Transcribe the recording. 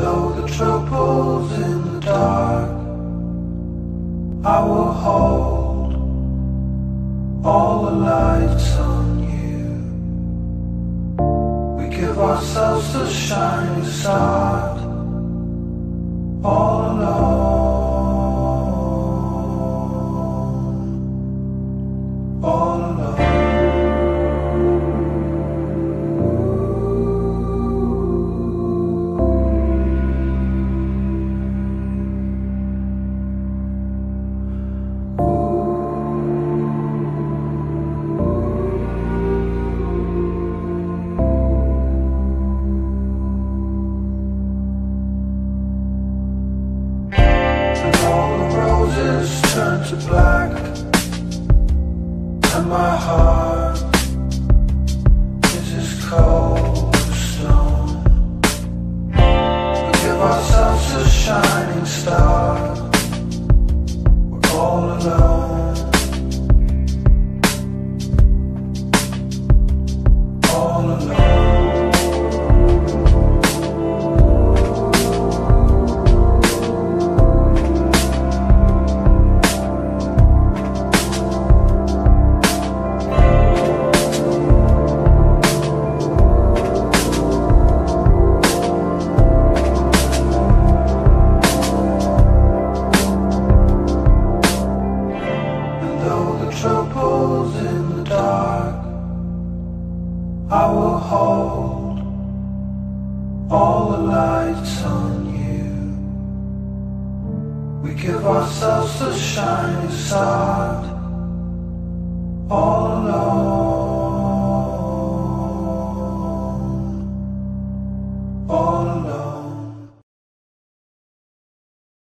though the trouble's in the dark, I will hold all the lights on you. We give ourselves a shining start, all alone, all alone. Turn to black, and my heart is as cold as stone. We give ourselves a shining star, we're all alone, all alone. Troubles in the dark, I will hold all the lights on you. We give ourselves a shining start, all alone, all alone.